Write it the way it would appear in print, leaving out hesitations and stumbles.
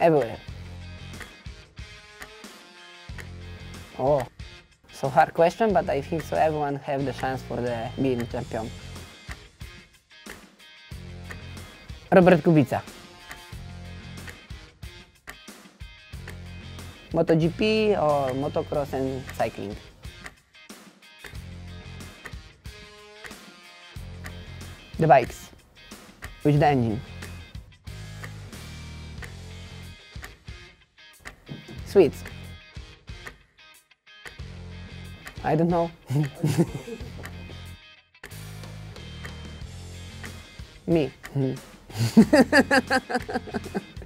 Everywhere. Oh, so hard question, but I think so everyone have the chance for the being champion. Robert Kubica. MotoGP or motocross and cycling? The bikes. Which the engine? Sweets. I don't know. Me.